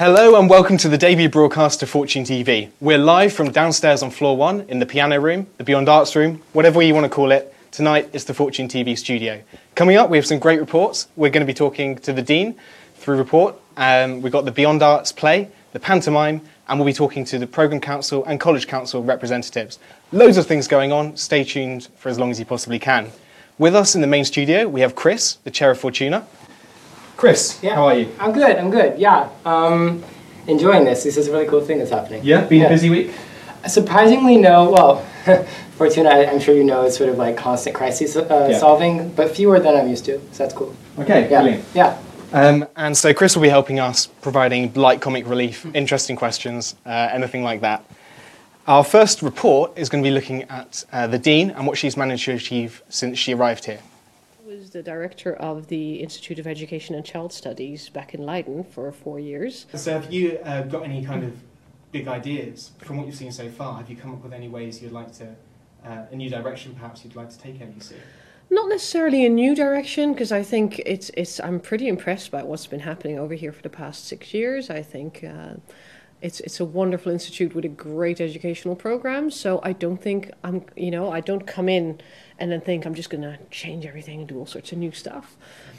Hello and welcome to the debut broadcast of Fortune TV. We're live from downstairs on floor 1 in the piano room, the Beyond Arts room, whatever you want to call it. Tonight is the Fortune TV studio. Coming up, we have some great reports. We're going to be talking to the Dean through report. We've got the Beyond Arts play, the pantomime, and we'll be talking to the Programme Council and College Council representatives. Loads of things going on. Stay tuned for as long as you possibly can. With us in the main studio, we have Chris, the chair of Fortuna. Chris, how are you? I'm good, yeah. Enjoying this. This is a really cool thing that's happening. Yeah, been a busy week? Surprisingly, no. Well, Fortuna, I'm sure you know, is sort of like constant crisis solving, but fewer than I'm used to, so that's cool. Okay, brilliant. Yeah. And so Chris will be helping us, providing light comic relief, interesting questions, anything like that. Our first report is going to be looking at the Dean and what she's managed to achieve since she arrived here. I was the director of the Institute of Education and Child Studies back in Leiden for 4 years. So have you got any kind of big ideas from what you've seen so far? Have you come up with any ways you'd like to, a new direction perhaps you'd like to take LUC? Not necessarily a new direction, because I think I'm pretty impressed by what's been happening over here for the past 6 years. I think it's a wonderful institute with a great educational program. So I don't think I don't come in and then think I'm just going to change everything and do all sorts of new stuff.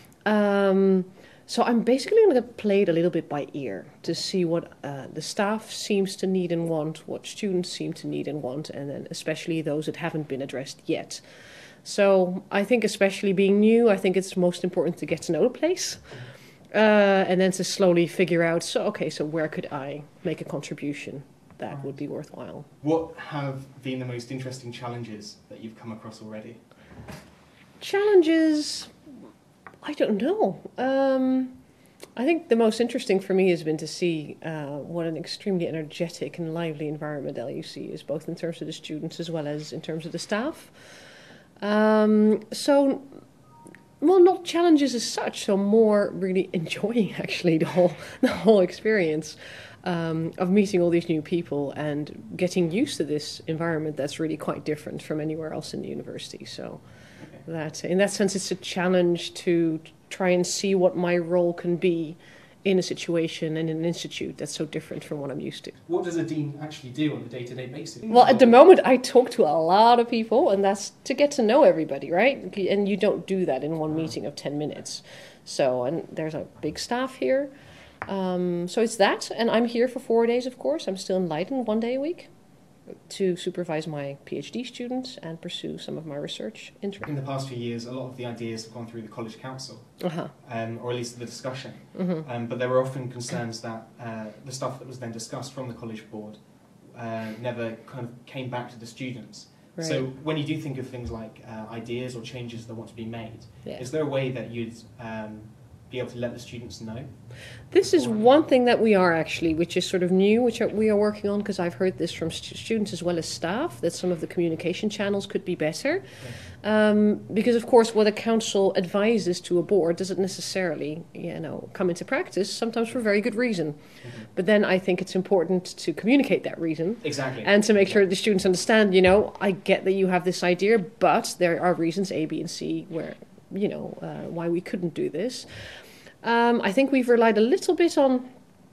So I'm basically going to play it a little bit by ear to see what the staff seems to need and want, what students seem to need and want, and then especially those that haven't been addressed yet. So I think, especially being new, I think it's most important to get to know the place and then to slowly figure out, so where could I make a contribution that would be worthwhile. What have been the most interesting challenges that you've come across already? Challenges, I don't know. I think the most interesting for me has been to see what an extremely energetic and lively environment LUC is, both in terms of the students as well as in terms of the staff. Not challenges as such, so more really enjoying actually the whole experience of meeting all these new people and getting used to this environment that's really quite different from anywhere else in the university. So that, in that sense, it's a challenge to try and see what my role can be in a situation and in an institute that's so different from what I'm used to. What does a dean actually do on a day-to-day basis? Well, at the moment, I talk to a lot of people, and that's to get to know everybody, right? And you don't do that in one meeting of 10 minutes. So, and there's a big staff here. So it's that, and I'm here for 4 days, of course. I'm still in Leiden 1 day a week to supervise my PhD students and pursue some of my research interests. In the past few years, a lot of the ideas have gone through the College Council, or at least the discussion. But there were often concerns that the stuff that was then discussed from the College Board never kind of came back to the students. Right. So when you do think of things like ideas or changes that want to be made, is there a way that you'd be able to let the students know? This is one thing that we are actually, which is sort of new, which we are working on, because I've heard this from students as well as staff, that some of the communication channels could be better. Because of course what a council advises to a board doesn't necessarily, come into practice, sometimes for very good reason. But then I think it's important to communicate that reason. Exactly. And to make sure the students understand, I get that you have this idea, but there are reasons A, B, and C where, why we couldn't do this. I think we've relied a little bit on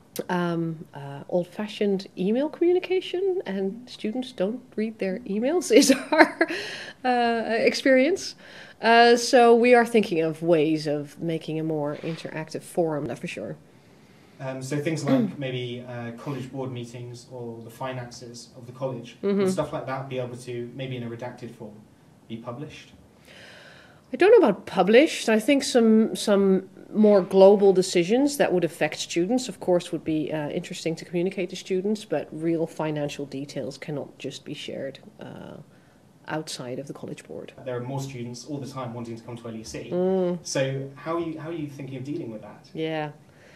old-fashioned email communication, and students don't read their emails, is our experience. So we are thinking of ways of making a more interactive forum, that's for sure. So things like maybe college board meetings or the finances of the college, would stuff like that be able to, maybe in a redacted form, be published? I don't know about published. I think some more global decisions that would affect students, of course, would be interesting to communicate to students, but real financial details cannot just be shared outside of the College Board. There are more students all the time wanting to come to LUC. So how are you thinking of dealing with that? Yeah.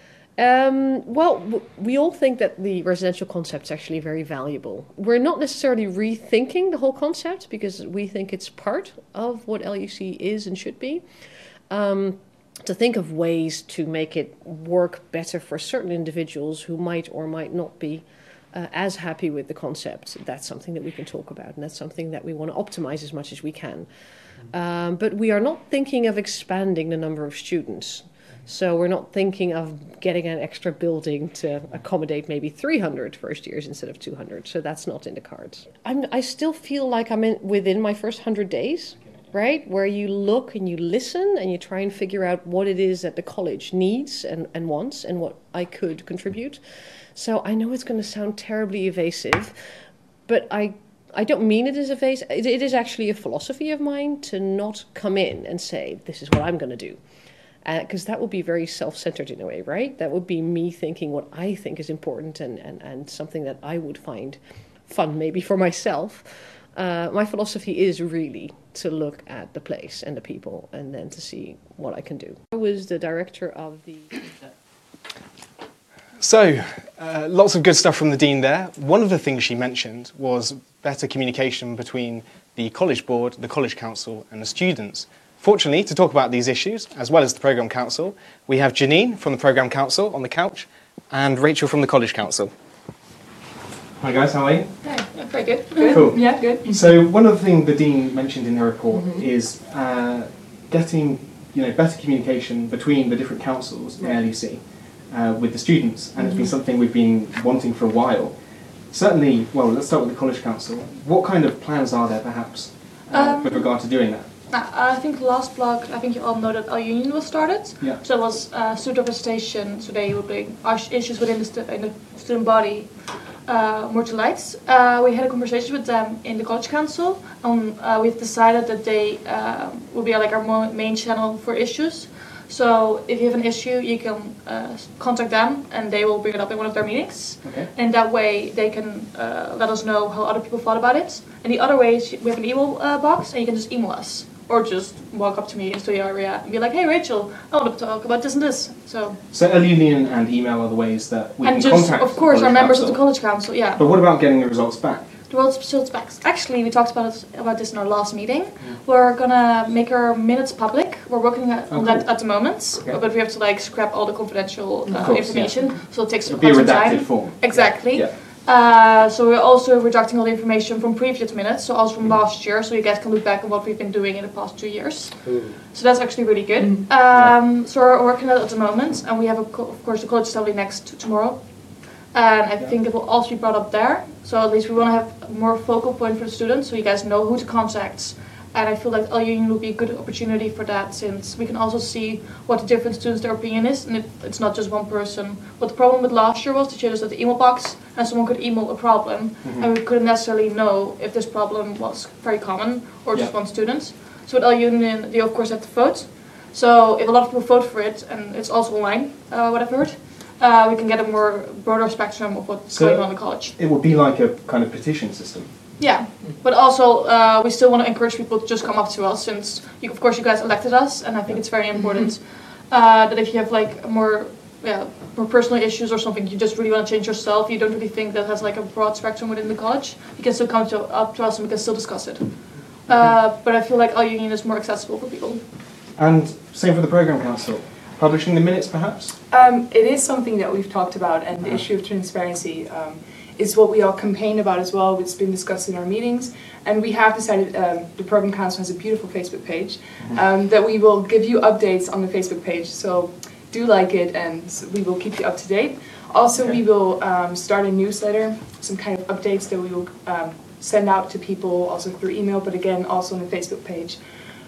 We all think that the residential concept is actually very valuable. We're not necessarily rethinking the whole concept because we think it's part of what LUC is and should be. To think of ways to make it work better for certain individuals who might or might not be as happy with the concept, that's something that we can talk about, and that's something that we want to optimize as much as we can. But we are not thinking of expanding the number of students. So we're not thinking of getting an extra building to accommodate maybe 300 first years instead of 200. So that's not in the cards. I still feel like I'm within my first 100 days, right? Where you look and you listen and you try and figure out what it is that the college needs and wants and what I could contribute. So I know it's going to sound terribly evasive, but I don't mean it as evasive. It is actually a philosophy of mine to not come in and say, this is what I'm going to do. Because that would be very self-centered in a way, right? That would be me thinking what I think is important and something that I would find fun maybe for myself. My philosophy is really to look at the place and the people and then to see what I can do. I was the director of the... So, lots of good stuff from the Dean there. One of the things she mentioned was better communication between the College Board, the College Council and the students. Fortunately, to talk about these issues, as well as the Programme Council, we have Janine from the Programme Council on the couch and Rachel from the College Council. Hi guys, how are you? Hi, yeah, very good. Good. Cool. Yeah, good. So one of the things the Dean mentioned in her report is getting better communication between the different councils in LUC with the students, and it's been something we've been wanting for a while. Certainly, well, let's start with the College Council. What kind of plans are there perhaps with regard to doing that? I think last blog, I think you all know that our union was started. Yeah. So it was student representation, so they would bring our issues within the student body more to light. We had a conversation with them in the College Council, and we've decided that they will be like our main channel for issues. So if you have an issue, you can contact them and they will bring it up in one of their meetings. Okay. And that way they can let us know how other people thought about it. And the other way is we have an email box and you can just email us. Or just walk up to me in studio area and be like, hey Rachel, I want to talk about this and this. So LUnion and email are the ways that we and can just, contact of course, our members of the College College Council, yeah. But what about getting the results back? The world's results back. Actually, we talked about this in our last meeting. We're gonna make our minutes public. We're working on that at the moment, but we have to like scrap all the confidential information. So it takes quite some time. Form. Exactly. Yeah. So we're also reducting all the information from previous minutes, so also from last year, so you guys can look back on what we've been doing in the past 2 years. So that's actually really good. So we're working on it at the moment, and we have, of course, the college assembly next tomorrow. And I think it will also be brought up there. So at least we want to have a more focal point for the students, so you guys know who to contact. And I feel like LUnion will be a good opportunity for that, since we can also see what the different students' their opinion is, and it's not just one person. What the problem with last year was that you just had the email box, and someone could email a problem, and we couldn't necessarily know if this problem was very common or just one student. So with LUnion, they of course have to vote. So if a lot of people vote for it, and it's also online, what I've heard, we can get a more broader spectrum of what's going on in the college. It would be like a kind of petition system. Yeah, but also we still want to encourage people to just come up to us, since of course you guys elected us, and I think it's very important that if you have like more personal issues or something, you just really want to change yourself, you don't really think that has like a broad spectrum within the college, you can still come up to us and we can still discuss it. But I feel like LUnion is more accessible for people. And same for the Programme Council. Publishing the minutes, perhaps? It is something that we've talked about, and the issue of transparency is what we all campaign about as well. It's been discussed in our meetings, and we have decided, the Programme Council has a beautiful Facebook page, that we will give you updates on the Facebook page, so do like it and we will keep you up to date. Also, we will start a newsletter, some kind of updates that we will send out to people, also through email, but again, also on the Facebook page.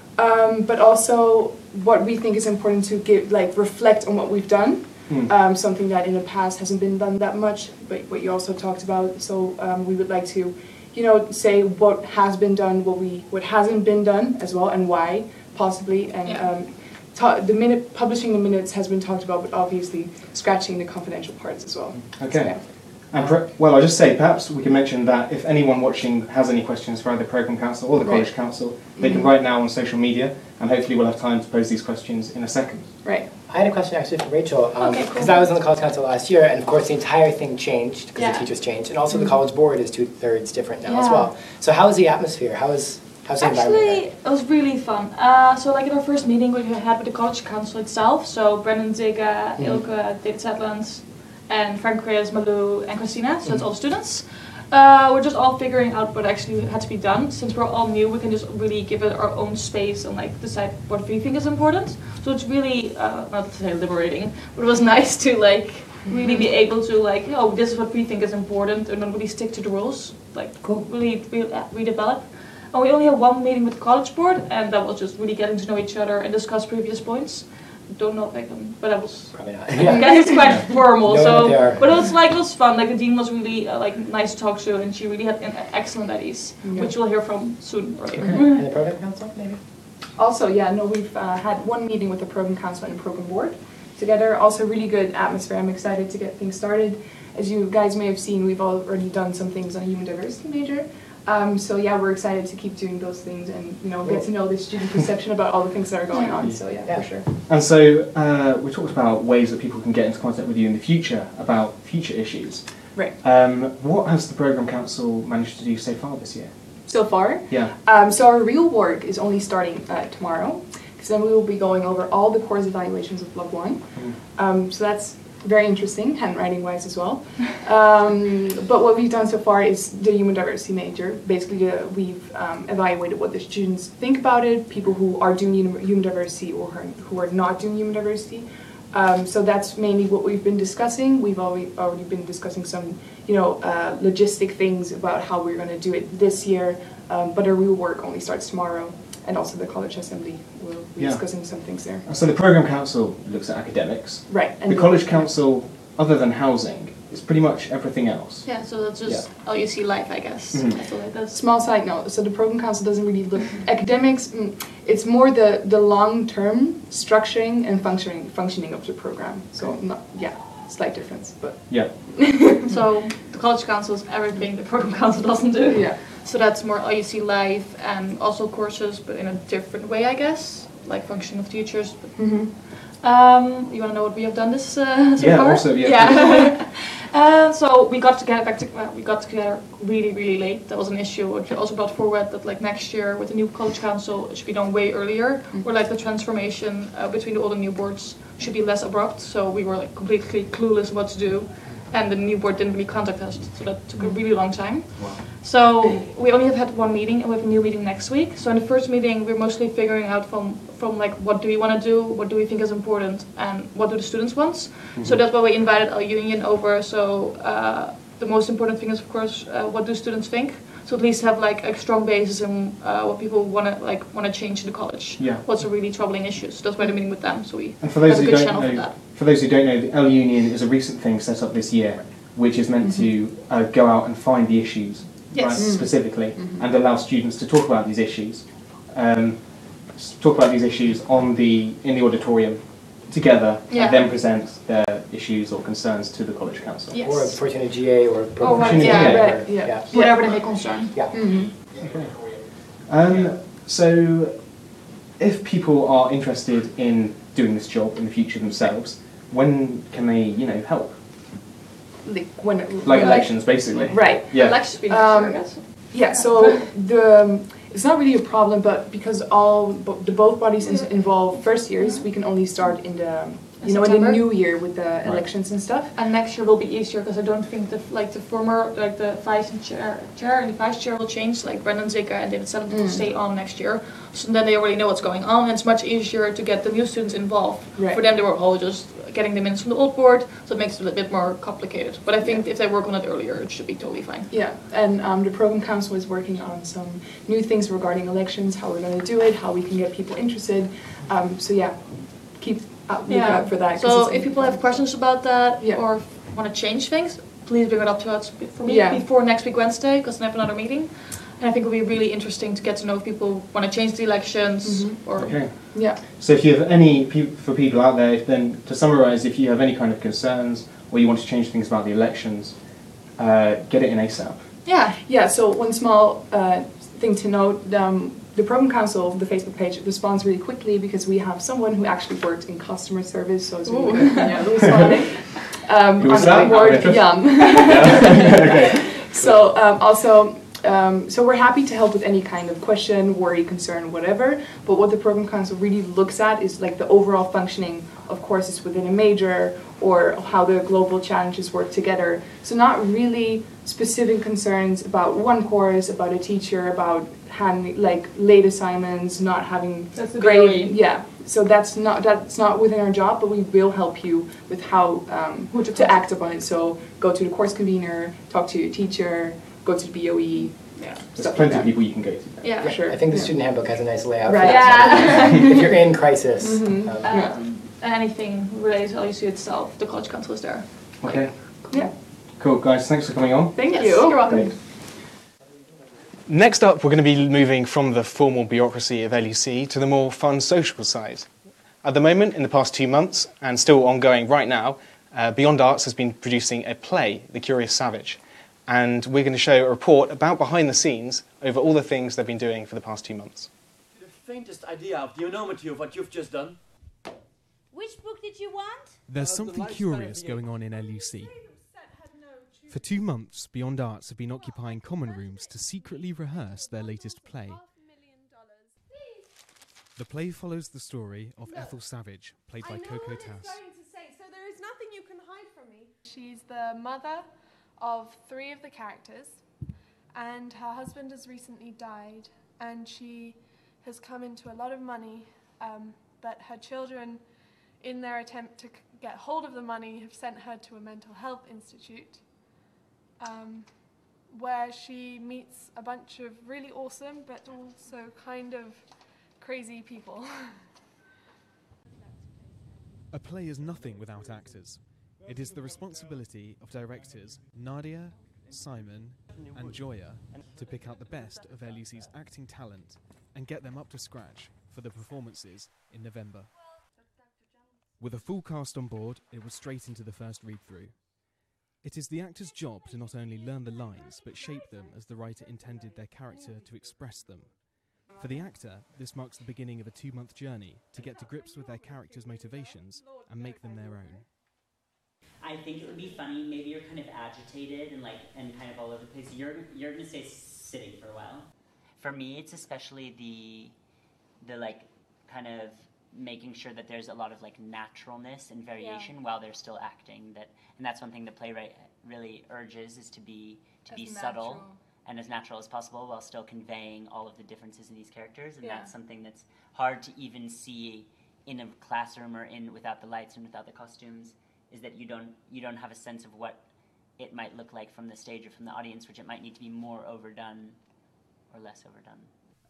But also, what we think is important to reflect on what we've done. Something that in the past hasn't been done that much, but what you also talked about. So we would like to, say what has been done, what hasn't been done as well, and why possibly. And publishing the minutes has been talked about, but obviously scratching the confidential parts as well. Okay. So, yeah. And I'll just say, perhaps we can mention that if anyone watching has any questions for either the Programme Council or the College Council, they can write now on social media, and hopefully we'll have time to pose these questions in a second. Right. I had a question actually for Rachel, because I was on the College Council last year, and of course the entire thing changed, because the teachers changed, and also the College Board is 2/3 different now as well. So how is the atmosphere? How's the environment? Actually, it was really fun. So like in our first meeting we had with the College Council itself, so Brendan Zigga, Ilke, David Sedland, and Frank Chris, Malou, and Christina, so that's all the students. We're just all figuring out what actually had to be done. Since we're all new, we can just really give it our own space and like decide what we think is important. So it's really, not to say liberating, but it was nice to like really be able to like, oh, this is what we think is important and not really stick to the rules. Like really redevelop. And we only had one meeting with the college board, and that was just really getting to know each other and discuss previous points. Don't know if I can, but that was Probably not. I guess it's quite formal. No, So, they are. but it was fun. Like the dean was really like nice to talk to, and she really had excellent ideas, which we'll hear from soon. Or later. And the program council, maybe? Also, yeah, no, we've had one meeting with the program council and program board together. Also, really good atmosphere. I'm excited to get things started. As you guys may have seen, we've already done some things on a human diversity major. So yeah, we're excited to keep doing those things and get to know the student perception about all the things that are going on. So yeah, for sure. And so we talked about ways that people can get into contact with you in the future about future issues. Right. What has the Programme Council managed to do so far this year? So far? Yeah. So our real work is only starting tomorrow, because then we will be going over all the course evaluations of Block 1. So that's very interesting, handwriting-wise as well. But what we've done so far is the human diversity major. Basically, we've evaluated what the students think about it, people who are doing human diversity or who are not doing human diversity. So that's mainly what we've been discussing. We've already been discussing some, logistic things about how we're going to do it this year. But our real work only starts tomorrow. And also the College Assembly will be discussing some things there. So the Programme Council looks at academics. Right. And the College Council, other than housing, is pretty much everything else. Yeah, so that's just LUC life, I guess. That's all it does. Small side note, so the Program Council doesn't really look academics. It's more the long-term structuring and functioning of the program. So slight difference, but yeah. So the College Council is everything the Program Council doesn't do. Yeah. So that's more LUC life and also courses, but in a different way, I guess, like functioning of teachers. But, you want to know what we have done this so far? Also, yeah. So we got together really, really late. That was an issue. Which also brought forward that like next year with the new College Council, it should be done way earlier. Or like the transformation between the old and new boards should be less abrupt. So we were like completely clueless what to do. And the new board didn't really contact us, so that took a really long time. Wow. So we only have had one meeting, and we have a new meeting next week. So in the first meeting, we're mostly figuring out from like what do we want to do, what do we think is important, and what do the students want. So that's why we invited our union over. So the most important thing is, of course, what do students think. So at least have like a strong basis in what people want to change in the college. Yeah. What's the really troubling issues. So that's why the meeting with them. So we And for those have a who good don't channel for know, that. for those who don't know, the L Union is a recent thing set up this year, which is meant to go out and find the issues, right, specifically, and allow students to talk about these issues, in the auditorium together, and then present their issues or concerns to the College Council. Yes. Or Fortuna GA or Oh, right, yeah. Whatever they may concern. Yeah. Okay. So, if people are interested in doing this job in the future themselves, when can they, help? Like elections, basically. Right. Yeah. Elections be next year, I guess. Yeah, so it's not really a problem, but because both bodies involve first years, we can only start in the in the September? new year with the elections and stuff. And next year will be easier because I don't think the former the vice chair and the vice chair will change. Like Brendan Zicker and David Sellent will stay on next year, so then they already know what's going on, and it's much easier to get the new students involved. Right. For them, they were all just getting the minutes from the old board, so it makes it a little bit more complicated. But I think if they work on it earlier, it should be totally fine. Yeah, and the program council is working on some new things regarding elections, how we're going to do it, how we can get people interested. So yeah, keep looking out for that. So if people have questions about that Yeah. or want to change things, please bring it up to us for me before next week Wednesday, because I have another meeting. And I think it will be really interesting to get to know if people want to change the elections or. Okay. Yeah. So if you have for people out there, then to summarise, if you have any kind of concerns or you want to change things about the elections, get it in ASAP. Yeah. Yeah, so one small thing to note, the program council, the Facebook page, responds really quickly because we have someone who actually works in customer service, so it's really good. Yeah, Louis Sonic. Who is that? Board, Jan. Okay. So also, So we're happy to help with any kind of question, worry, concern, whatever. But what the program council really looks at is like the overall functioning of courses within a major, or how the global challenges work together. So not really specific concerns about one course, about a teacher, about handling like late assignments, not having grade. Yeah. So that's not within our job, but we will help you with how to act upon it. So go to the course convener, talk to your teacher, go to the BOE. Yeah, there's plenty of people you can go to. Yeah, for sure. I think the student handbook has a nice layout. Right. For that. Yeah. If you're in crisis. And anything related to LUC itself, the College Council is there. Okay. Yeah. Cool, guys. Thanks for coming on. Thank you. You're welcome. Thanks. Next up, we're going to be moving from the formal bureaucracy of LUC to the more fun social side. At the moment, in the past 2 months, and still ongoing right now, Beyond Arts has been producing a play, The Curious Savage. And we're going to show a report about behind the scenes over all the things they've been doing for the past 2 months. The faintest idea of the enormity of what you've just done? Which book did you want? There's something curious going on in LUC. For 2 months, Beyond Arts have been occupying common rooms to secretly rehearse their latest play. The play follows the story of Ethel Savage, played by Coco Tass. So there is nothing you can hide from me. She's the mother of 3 of the characters, and her husband has recently died, and she has come into a lot of money, but her children, in their attempt to get hold of the money, have sent her to a mental health institute, where she meets a bunch of really awesome but also kind of crazy people. A play is nothing without actors. It is the responsibility of directors Nadia, Simon and Joya to pick out the best of LUC's acting talent and get them up to scratch for the performances in November. With a full cast on board, it was straight into the first read-through. It is the actor's job to not only learn the lines, but shape them as the writer intended their character to express them. For the actor, this marks the beginning of a 2-month journey to get to grips with their character's motivations and make them their own. I think it would be funny, maybe you're kind of agitated and kind of all over the place. You're going to stay sitting for a while. For me, it's especially the like kind of making sure that there's a lot of like naturalness and variation while they're still acting. And that's one thing the playwright really urges, is to be subtle and as natural as possible while still conveying all of the differences in these characters. And that's something that's hard to even see in a classroom or without the lights and without the costumes, is that you don't have a sense of what it might look like from the stage or from the audience, which it might need to be more overdone or less overdone.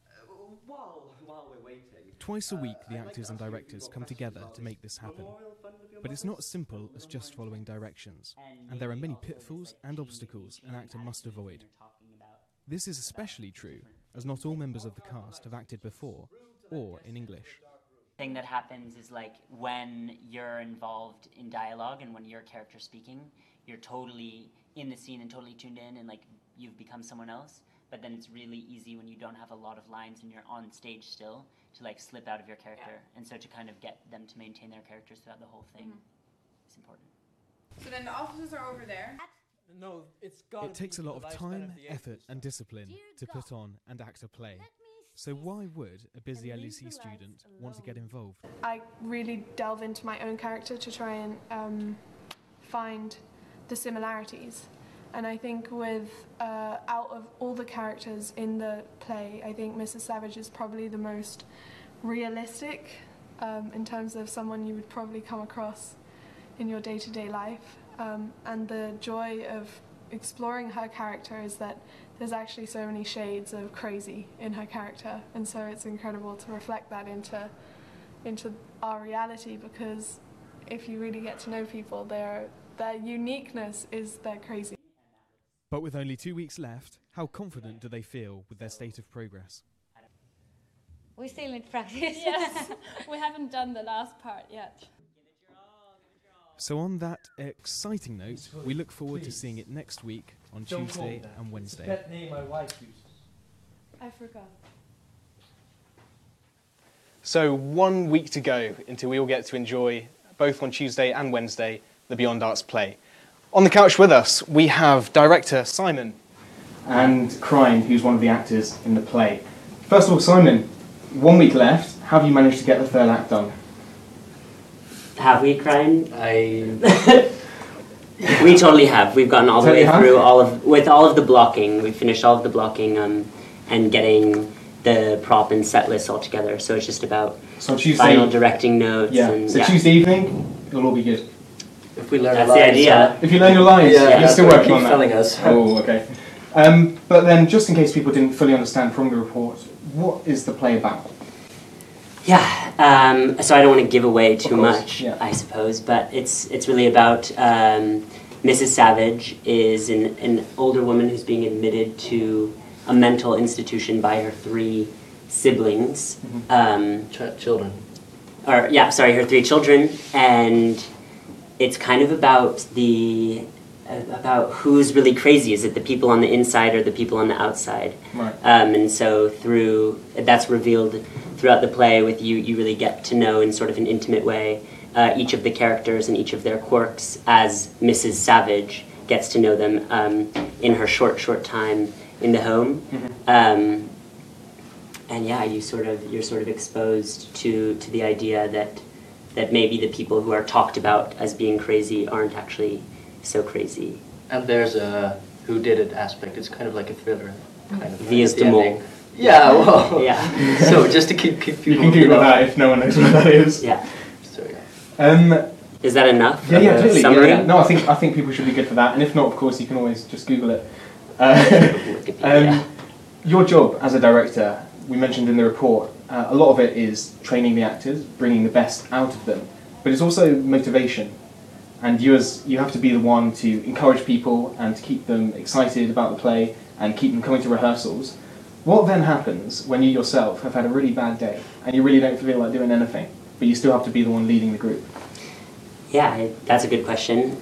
While we're waiting... Twice a week, the actors and directors come together to make this happen. But it's not as simple as just following directions, and there are many pitfalls and obstacles an actor must avoid. This is especially true, as not all members of the cast have acted before, or in English. The thing that happens is, like, when you're involved in dialogue and when your character's speaking, you're totally in the scene and totally tuned in, and like you've become someone else. But then it's really easy when you don't have a lot of lines and you're on stage still to like slip out of your character. And so to kind of get them to maintain their characters throughout the whole thing is important. So then the officers are over there. No, It takes a lot of time, effort and discipline to put on and act a play. So why would a busy LUC student want to get involved? I really delve into my own character to try and find the similarities. And I think with, out of all the characters in the play, I think Mrs. Savage is probably the most realistic in terms of someone you would probably come across in your day-to-day life. And the joy of exploring her character is that there's actually so many shades of crazy in her character. And so it's incredible to reflect that into our reality, because if you really get to know people, their uniqueness is their crazy. But with only 2 weeks left, how confident do they feel with their state of progress? We still need practice. Yes, we haven't done the last part yet. So on that exciting note, we look forward to seeing it next week on Tuesday and Wednesday. It's that name my wife uses. I forgot. So 1 week to go until we all get to enjoy, both on Tuesday and Wednesday, the Beyond Arts play. On the couch with us, we have director Simon. and Crine, who's one of the actors in the play. First of all, Simon, 1 week left. How have you managed to get the third act done? Have we, Crine? We totally have. We've gotten all the way through with all of the blocking. We finished all of the blocking and getting the prop and set list all together. So it's just about final directing notes. Yeah. Tuesday evening, it'll all be good. If we learn That's the idea. If you learn your lines, you're still working on that. Telling us. Oh, okay. But then, just in case people didn't fully understand from the report, what is the play about? Yeah, so I don't want to give away too much, I suppose, but it's really about Mrs. Savage is an older woman who's being admitted to a mental institution by her 3 siblings. Children. Her 3 children, and it's kind of about about who's really crazy. Is it the people on the inside or the people on the outside? Right. And so that's revealed throughout the play. With you really get to know in sort of an intimate way each of the characters and each of their quirks as Mrs. Savage gets to know them in her short time in the home. And yeah, you're sort of exposed to the idea that maybe the people who are talked about as being crazy aren't actually so crazy. And there's a who did it aspect. It's kind of like a thriller. Kind of Wie is de Mol. Yeah, well. Yeah. So just to keep people. You can Google that if no one knows what that is. Yeah. So yeah. Is that enough? Yeah, totally. Summary? Yeah. No, I think people should be good for that. And if not, of course, you can always just Google it. Your job as a director, we mentioned in the report, a lot of it is training the actors, bringing the best out of them, but it's also motivation. And you have to be the one to encourage people and to keep them excited about the play and keep them coming to rehearsals. What then happens when you yourself have had a really bad day and you really don't feel like doing anything, but you still have to be the one leading the group? Yeah, that's a good question.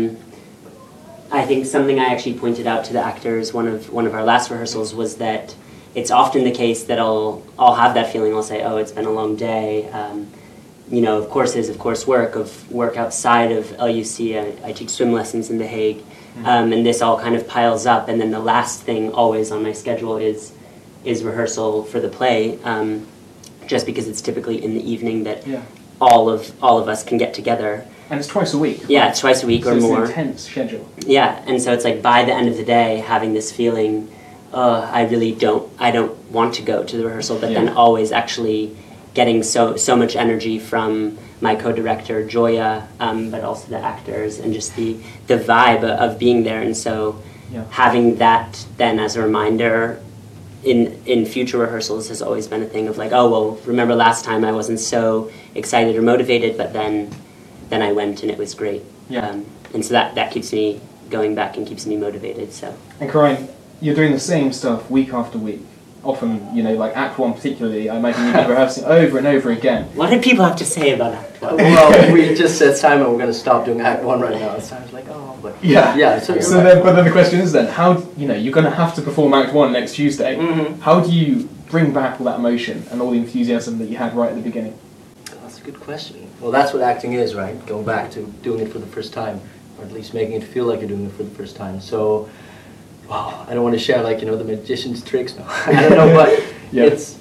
I think something I actually pointed out to the actors one of our last rehearsals was that it's often the case that I'll have that feeling. I'll say, oh, it's been a long day. Of course there's work outside of LUC. I teach swim lessons in The Hague, and this all kind of piles up. And then the last thing always on my schedule is rehearsal for the play, just because it's typically in the evening that all of us can get together. And it's twice a week. Yeah, it's twice a week or more. It's an intense schedule. Yeah, and so it's like by the end of the day, having this feeling, I don't want to go to the rehearsal, but then always actually getting so much energy from my co-director Joya, but also the actors and just the vibe of being there. And so having that then as a reminder in future rehearsals has always been a thing of like, oh well, remember last time I wasn't so excited or motivated, but then I went and it was great. And so that keeps me going back and keeps me motivated. So. And Crine, you're doing the same stuff week after week. Often, like Act 1 particularly, I imagine you've been rehearsing over and over again. What did people have to say about Act 1? Well, we just said, Simon, we're going to stop doing Act 1 right now. And Simon's like, oh, but... Yeah. So right. But then the question is then, how, you're going to have to perform Act 1 next Tuesday. Mm-hmm. How do you bring back all that emotion and all the enthusiasm that you had right at the beginning? That's a good question. Well, that's what acting is, right? Going back to doing it for the first time, or at least making it feel like you're doing it for the first time. So... Wow, I don't want to share the magician's tricks. No, I don't know, but it's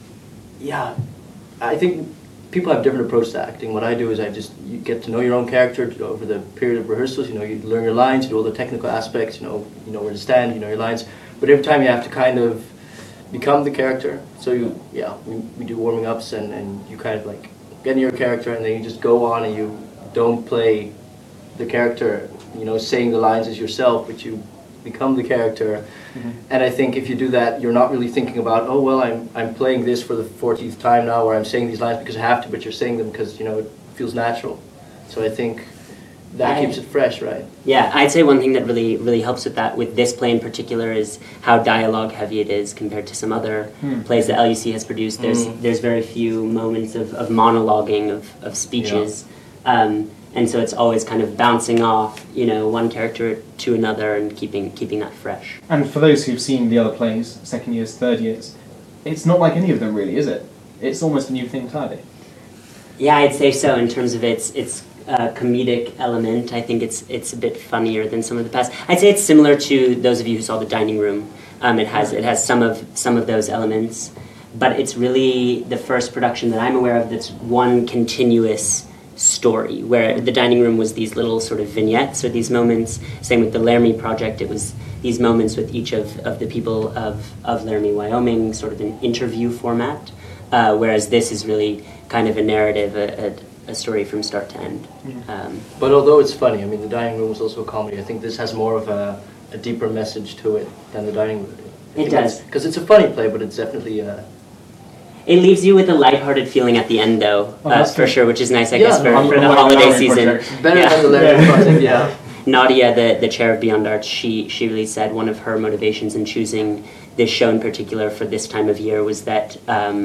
I think people have different approaches to acting. What I do is you get to know your own character over the period of rehearsals. You learn your lines, you do all the technical aspects. You know where to stand, you know your lines. But every time you have to kind of become the character. So we do warming ups and you kind of like get in your character and then you just go on and you don't play the character. Saying the lines as yourself, but you become the character. Mm-hmm. And I think if you do that, you're not really thinking about, oh well, I'm playing this for the 40th time now, or I'm saying these lines because I have to, but you're saying them because it feels natural. So I think that keeps it fresh, right? Yeah, I'd say one thing that really really helps with that, with this play in particular, is how dialogue heavy it is compared to some other plays that LUC has produced. There's very few moments of monologuing, of speeches. And so it's always kind of bouncing off, one character to another and keeping that fresh. And for those who've seen the other plays, second years, third years, it's not like any of them really, is it? It's almost a new thing entirely. Yeah, I'd say so in terms of it's comedic element. I think it's a bit funnier than some of the past. I'd say it's similar to those of you who saw The Dining Room. It has some of those elements, but it's really the first production that I'm aware of that's one continuous story, where The Dining Room was these little sort of vignettes or these moments. Same with the Laramie Project, it was these moments with each of the people of Laramie, Wyoming, sort of an interview format, whereas this is really kind of a narrative, a story from start to end. But although it's funny, I mean, The Dining Room is also a comedy. I think this has more of a deeper message to it than The Dining Room. It does. Because it's a funny play, but it's definitely... It leaves you with a lighthearted feeling at the end, though, for sure, which is nice, I guess, for the holiday season. Better than the Laramie Project, yeah. Nadia, the chair of Beyond Arts, she really said one of her motivations in choosing this show in particular for this time of year was that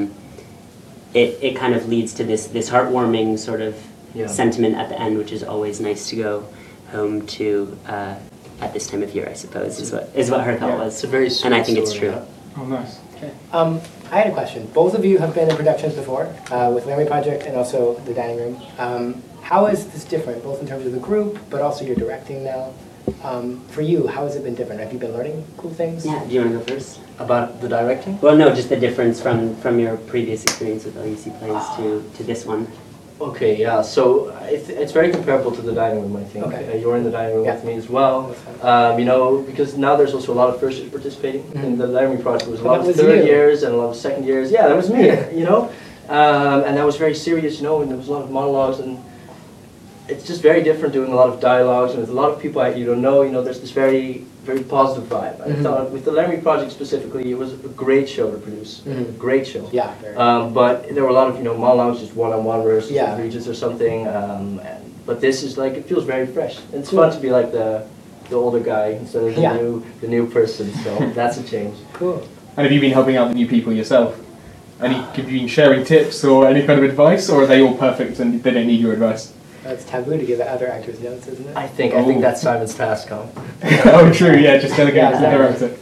it kind of leads to this heartwarming sort of sentiment at the end, which is always nice to go home to at this time of year, I suppose, is what her thought was. It's a very sweet and I think it's story, true. Oh, nice. Okay. I had a question. Both of you have been in productions before, with Laramie Project and also The Dining Room. How is this different, both in terms of the group, but also your directing now? For you, how has it been different? Have you been learning cool things? Yeah, do you want to go first? About the directing? Well, no, just the difference from your previous experience with LUC plays to this one. Okay, yeah, so it's very comparable to The Dining Room, I think. Okay. You're in The Dining Room with me as well. You know, because now there's also a lot of first years participating in the Laramie Project. There was a lot of third years and a lot of second years. Yeah, that was me, you know? And that was very serious, you know, and there was a lot of monologues, and it's just very different doing a lot of dialogues, and with a lot of people you don't know, you know, there's this very, very positive vibe. I thought with the Laramie Project specifically, it was a great show to produce. Great show. Yeah. But there were a lot of, you know, monologues, just one-on-one rehearsals with Regis or something. But this is like, it feels very fresh. It's fun to be like the older guy instead of the new person, so that's a change. Cool. And have you been helping out the new people yourself? Have you been sharing tips or any kind of advice, or are they all perfect and they don't need your advice? It's taboo to give other actors notes, isn't it? I think that's Simon's task, huh? Oh, true, yeah, just delegate it to the director.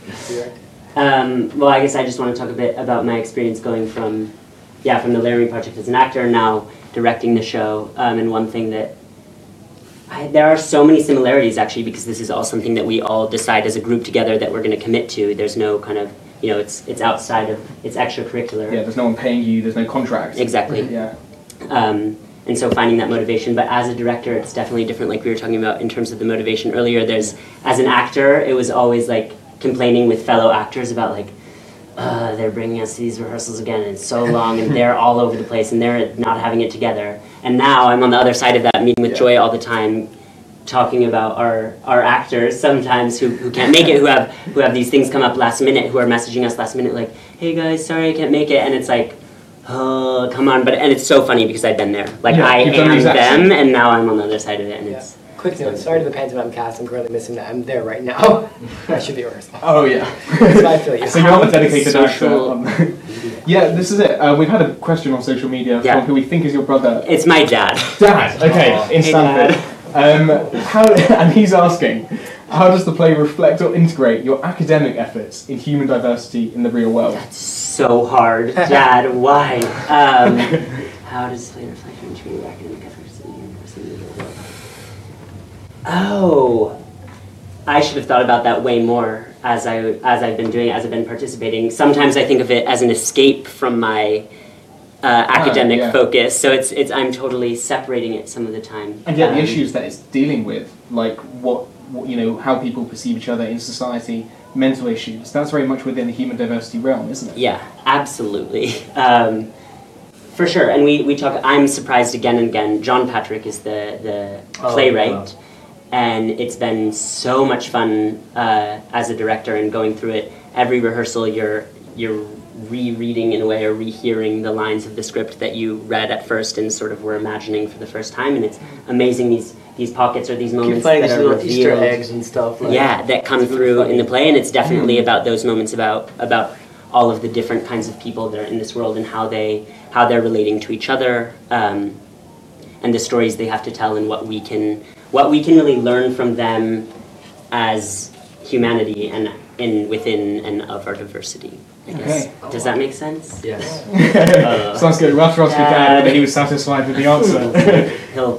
Well, I guess I just want to talk a bit about my experience going from the Laramie Project as an actor, now directing the show, and one thing that there are so many similarities, actually, because this is all something that we all decide as a group together that we're going to commit to. There's no kind of, you know, it's outside of, it's extracurricular. Yeah, there's no one paying you, there's no contract. Exactly. Yeah. And so finding that motivation, but as a director, it's definitely different, like we were talking about in terms of the motivation earlier. There's, as an actor, it was always like complaining with fellow actors about like, they're bringing us to these rehearsals again, and it's so long, and they're all over the place, and they're not having it together. And now I'm on the other side of that, meeting with Joy all the time, talking about our actors sometimes who can't make it, who have these things come up last minute, who are messaging us last minute like, hey guys, sorry I can't make it, and it's like, oh, come on, and it's so funny because I've been there. Like, I am them, and now I'm on the other side of it, and it's... Quick note, sorry to the Pantomime cast, I'm currently missing that. I'm there right now. I should be rehearsal. Oh, yeah. So I feel you. So you're not a dedicated actor. Yeah, this is it. We've had a question on social media from who we think is your brother. It's my dad. Dad, okay, in Stanford. And he's asking, how does the play reflect or integrate your academic efforts in human diversity in the real world? That's so hard, Dad. Why? How does the play reflect or integrate your academic efforts in human diversity in the real world? Oh, I should have thought about that way more as I've been doing it, as I've been participating. Sometimes I think of it as an escape from my academic focus, so it's I'm totally separating it some of the time. And yet the issues that it's dealing with, like what you know, how people perceive each other in society, mental issues, that's very much within the human diversity realm, isn't it? Yeah, absolutely. For sure, and we talk, I'm surprised again and again, John Patrick is the playwright, and it's been so much fun as a director and going through it. Every rehearsal you're rereading in a way or rehearing the lines of the script that you read at first and sort of were imagining for the first time, and it's amazing these pockets or these moments that are little revealed. Easter eggs and stuff. Like, that come through in the play, and it's definitely about those moments about all of the different kinds of people that are in this world and how they're relating to each other, and the stories they have to tell and what we can really learn from them as humanity and within and of our diversity. I guess. Okay. Does that make sense? Yes. Sounds good. We'll have to ask your dad whether he was satisfied with the answer. He'll like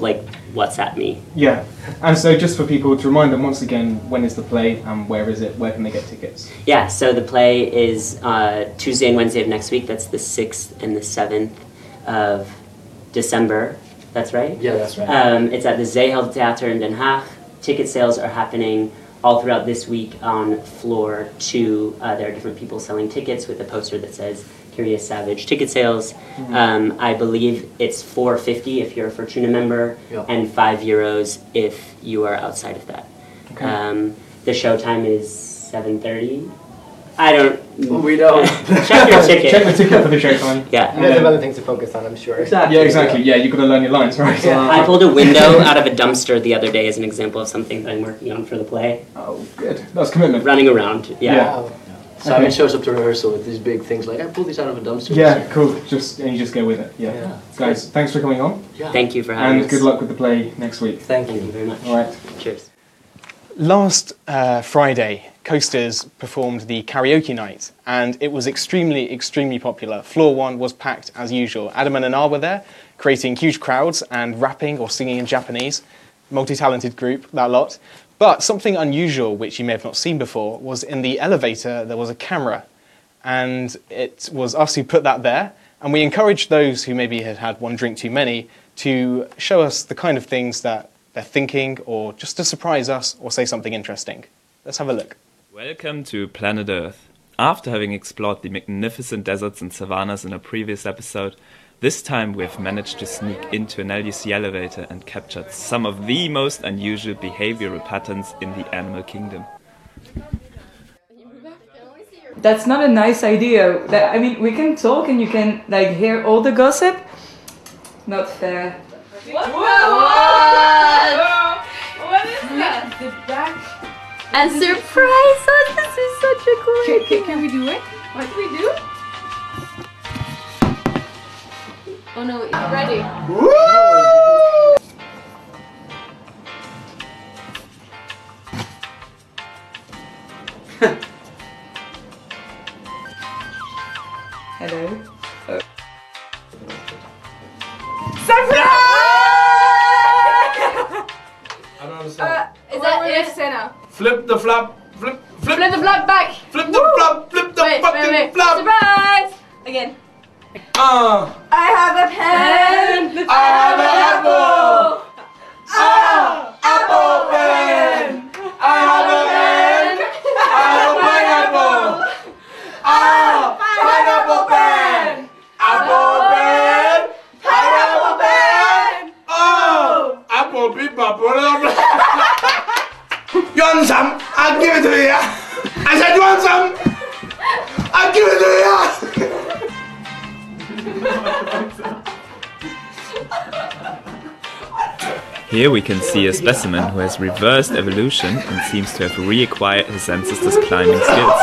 WhatsApp me. Yeah, and so just for people to remind them once again, when is the play and where is it? Where can they get tickets? Yeah, so the play is Tuesday and Wednesday of next week. That's the 6th and the 7th of December. That's right? Yeah, that's right. It's at the Zeeheld Theater in Den Haag. Ticket sales are happening all throughout this week on floor 2. There are different people selling tickets with a poster that says Curious Savage ticket sales. I believe it's $4.50 if you're a Fortuna member, and €5 if you are outside of that. Okay. The show time is 7:30. I don't. We don't. Check your ticket. Check the ticket for the show time. Yeah. You guys have other things to focus on, I'm sure. Exactly. Yeah, exactly. Yeah, you've got to learn your lines, right? I pulled a window out of a dumpster the other day as an example of something that I'm working on for the play. Oh, good. That's commitment. Running around. Yeah. Wow. Simon shows up to rehearsal with these big things like, I pulled these out of a dumpster. Yeah, cool. And you just go with it. Yeah. Guys, thanks for coming on. Yeah. Thank you for having us. And good luck with the play next week. Thank Thank you very much. All right. Cheers. Last Friday, Coasters performed the karaoke night, and it was extremely, extremely popular. Floor 1 was packed as usual. Adam and Anar were there, creating huge crowds and rapping or singing in Japanese. Multi-talented group, that lot. But something unusual, which you may have not seen before, was in the elevator there was a camera. And it was us who put that there, and we encouraged those who maybe had had one drink too many to show us the kind of things that they're thinking, or just to surprise us or say something interesting. Let's have a look. Welcome to Planet Earth. After having explored the magnificent deserts and savannas in a previous episode, this time we've managed to sneak into an LUC elevator and captured some of the most unusual behavioral patterns in the animal kingdom. That's not a nice idea. I mean, we can talk and you can like hear all the gossip. Not fair. What is that? The back. And surprise us! This is such a cool idea. Can we do it? What do we do? Oh no, you're ready. Hello. I don't understand. Is that it? Senna. Flip the flap. Flip Flip the flap back. Flip the flap. Flip the fucking flap. Surprise! Again. Ah. I have a pen. I have an apple. Ah, apple pen. I have a pen. I have a pineapple. Ah, pineapple pen. Apple pen. Pineapple pen. Oh, apple beep bop. You want some? I'll give it to you. I said you want some? I'll give it to you. Here we can see a specimen who has reversed evolution and seems to have reacquired his ancestors' climbing skills.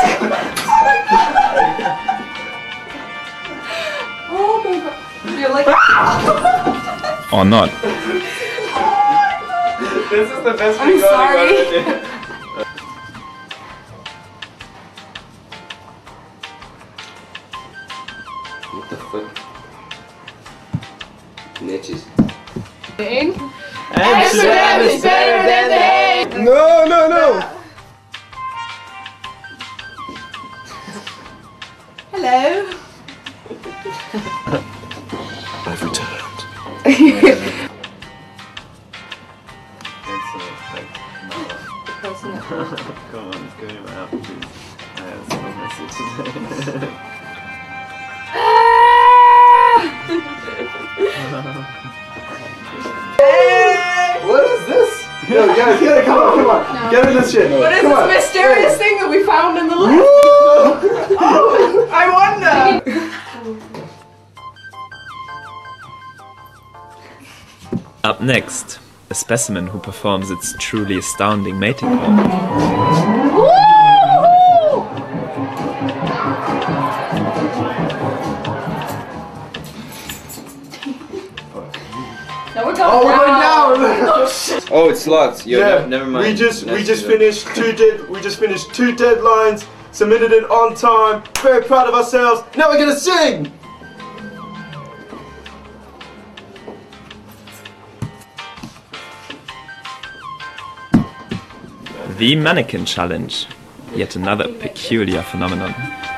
Oh my god. You're like. Or not. This is the best I'm sorry. What the fuck? Niches. Amsterdam is better than The Hague. No, no, no. Hello. I've returned. Come on, go out, please. I have some message today. What is this? Yo, guys, get it, come on. No. Get in this shit. What is Come this on. mysterious thing that we found in the list? Oh, I wonder. Up next, a specimen who performs its truly astounding mating call. No, we're Oh, we're going down. Oh shit. Oh, it's locked. Yo, Yeah, never mind. We just Let's- finished two deadlines. Submitted it on time. Very proud of ourselves. Now we're gonna sing. The Mannequin Challenge, yet another peculiar phenomenon.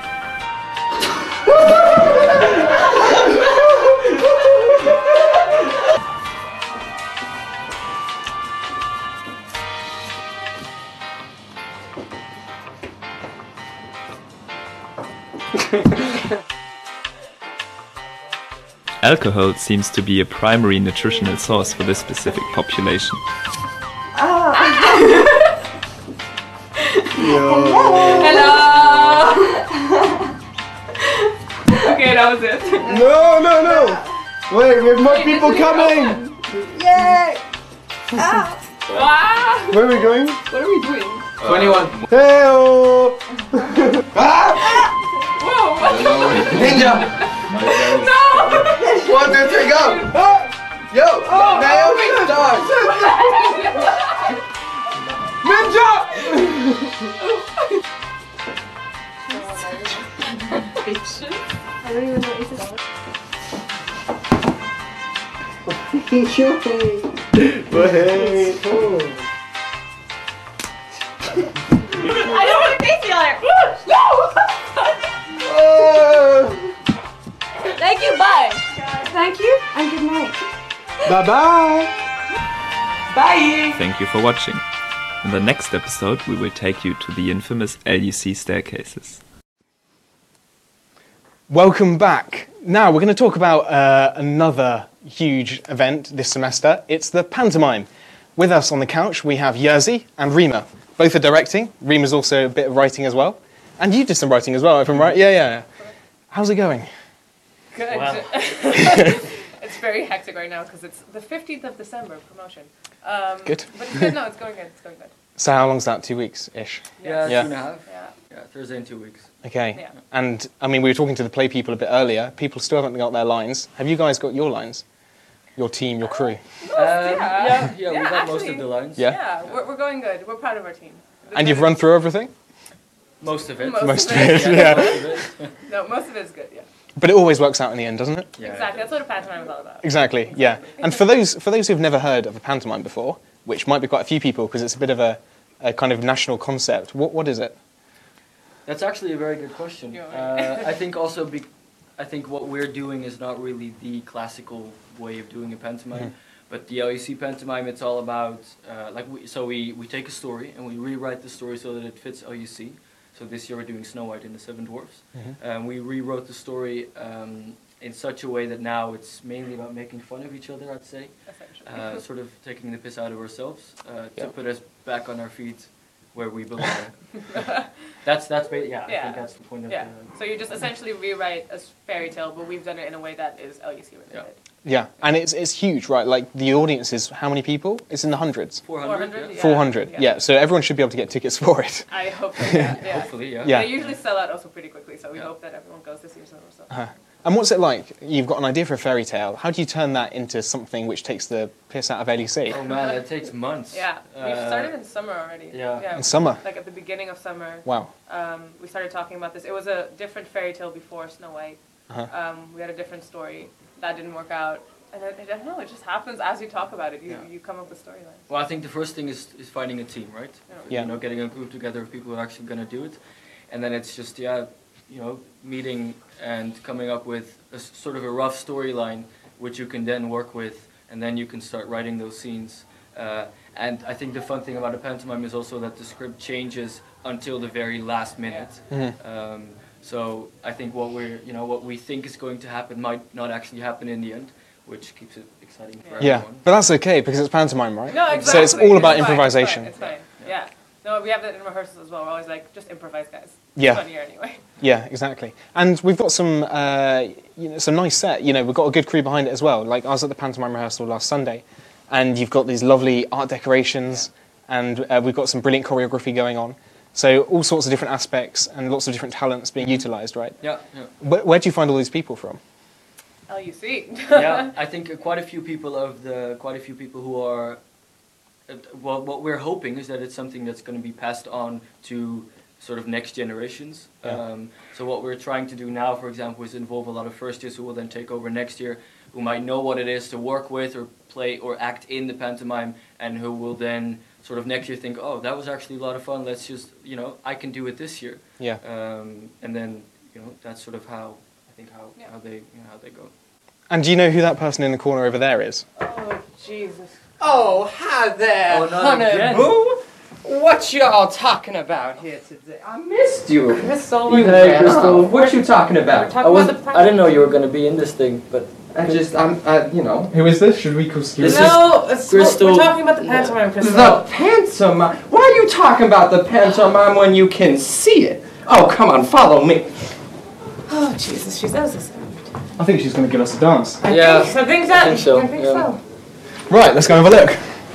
Alcohol seems to be a primary nutritional source for this specific population. Hello! Okay, that was it. No! Wait, we have more people coming! Yay! Ah! Where are we going? What are we doing? 21. Hey-oh! Whoa! Ninja! No! 1, 2, 3, go! Yo! Naomi, start! Ninja! I don't even know if it's Wait. I don't want to face the other. Thank you, bye. Thank you, and good night. Bye-bye. Bye. Thank you for watching. In the next episode, we will take you to the infamous LUC staircases. Welcome back. Now we're going to talk about another huge event this semester. It's the pantomime. With us on the couch we have Jerzy and Rima. Both are directing. Rima's also a bit of writing as well. And you did some writing as well, if I'm right? Yeah. How's it going? Good. Wow. It's very hectic right now because it's the 15th of December, promotion. Good. But it's good, no, it's going good, it's going good. So how long's that? 2 weeks-ish? Yeah, 2.5. Yeah. Thursday in 2 weeks. Okay. Yeah. And, I mean, we were talking to the play people a bit earlier. People still haven't got their lines. Have you guys got your lines? Your team, your crew? We got most of the lines. Yeah? We're going good. We're proud of our team. And you've run through everything? Most of it. Most of it, yeah. No, most of it is good, yeah. But it always works out in the end, doesn't it? Yeah. Exactly, that's what a pantomime is all about. Exactly, yeah. And for those who've never heard of a pantomime before, which might be quite a few people because it's a bit of a kind of national concept, what is it? That's actually a very good question. I think also I think what we're doing is not really the classical way of doing a pantomime, but the LUC pantomime, it's all about we take a story and we rewrite the story so that it fits LUC. So this year we're doing Snow White and the Seven Dwarfs. We rewrote the story in such a way that now it's mainly about making fun of each other, I'd say. Sort of taking the piss out of ourselves to put us back on our feet where we belong. I think that's the point of it. So you just essentially rewrite a fairy tale, but we've done it in a way that is LUC related. Yeah, and it's huge, right? Like, the audience is how many people? It's in the hundreds. 400. 400, yeah. So everyone should be able to get tickets for it. I hope so, yeah. Hopefully, yeah. Yeah. They usually sell out also pretty quickly, so we hope that everyone goes this year. And what's it like? You've got an idea for a fairy tale. How do you turn that into something which takes the piss out of LUC? Oh man, it takes months. Yeah, we started in summer already. Yeah. In summer? Like at the beginning of summer. Wow. We started talking about this. It was a different fairy tale before Snow White. We had a different story. That didn't work out. And I don't know, it just happens as you talk about it. You come up with storylines. Well, I think the first thing is finding a team, right? Yeah. You know, getting a group together of people who are actually going to do it. And then it's just, meeting and coming up with a sort of a rough storyline which you can then work with, and then you can start writing those scenes. And I think the fun thing about a pantomime is also that the script changes until the very last minute. So I think what we think is going to happen might not actually happen in the end, which keeps it exciting for everyone. Yeah, but that's okay because it's pantomime, right? No, exactly. So it's all about improvisation. It's fine. Yeah. No, we have that in rehearsals as well. We're always like, just improvise, guys. Yeah. It's fun here anyway. Yeah, exactly. And we've got some nice set. We've got a good crew behind it as well. Like, I was at the pantomime rehearsal last Sunday, and you've got these lovely art decorations, and we've got some brilliant choreography going on. So all sorts of different aspects and lots of different talents being utilised, right? Yeah. Where do you find all these people from? LUC. Yeah, I think quite a few people who are. Well, what we're hoping is that it's something that's going to be passed on to sort of next generations. Yeah. So what we're trying to do now, for example, is involve a lot of first years who will then take over next year, who might know what it is to work with or play or act in the pantomime, and who will then sort of next year think, oh, that was actually a lot of fun. Let's just, you know, I can do it this year. Yeah. And then, you know, that's sort of how they go. And do you know who that person in the corner over there is? Oh, Jesus. Oh, hi there, Oh, not again. Honey Boo. What y'all talking about here today? I missed you. Crystal. Hey, Crystal, what you talking about? I didn't know you were going to be in this thing, but... you know. Who is this? Should we call security? No, it's Crystal. we're talking about the pantomime, Crystal. The pantomime? Why are you talking about the pantomime when you can see it? Oh, come on, follow me. Oh, Jesus, she's so sad. I think she's going to give us a dance. Yeah, I think so. Right, let's go have a look.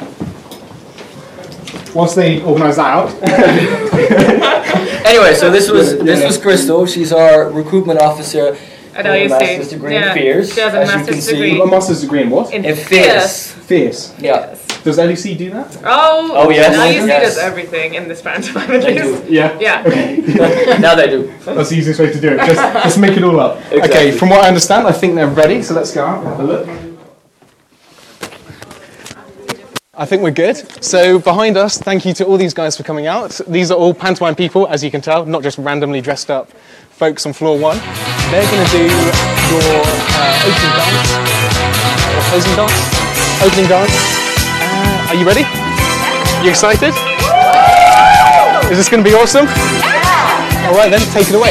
Whilst they organise that out. Anyway, so this was Crystal. She's our recruitment officer. I know you see. Master's degree in Fears. She has a master's degree. A master's degree in what? In Fierce. Fierce. Yeah. Does LEC do that? Oh yes. LEC Yes. does everything in this pantomime. At They least. do. Yeah. Yeah. Okay. Now they do. That's the easiest way to do it. Just make it all up. Exactly. Okay, from what I understand, I think they're ready, so let's go out and have a look. I think we're good. So behind us, thank you to all these guys for coming out. These are all pantomime people, as you can tell, not just randomly dressed up folks on floor 1. They're going to do your opening dance, or closing dance, opening dance. Are you ready? You excited? Is this going to be awesome? Yeah! All right then, take it away.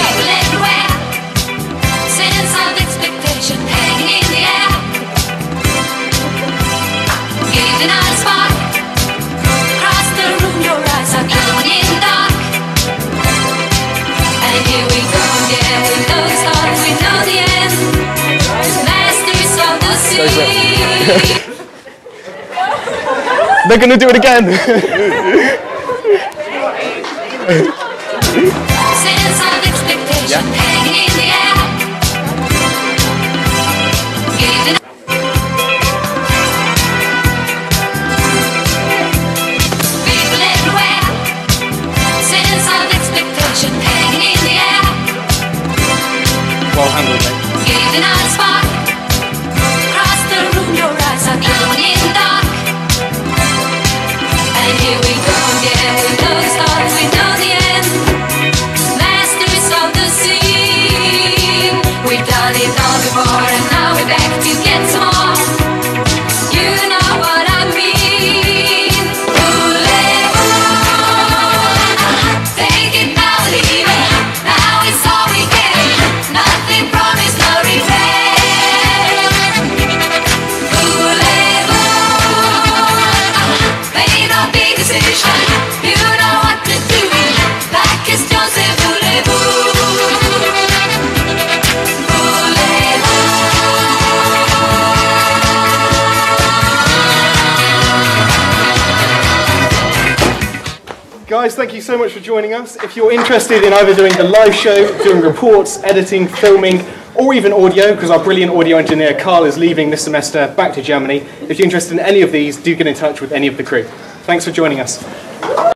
They're going to do it again. Well handled, mate. Guys, thank you so much for joining us. If you're interested in either doing the live show, doing reports, editing, filming, or even audio, because our brilliant audio engineer Carl is leaving this semester back to Germany, if you're interested in any of these, do get in touch with any of the crew. Thanks for joining us.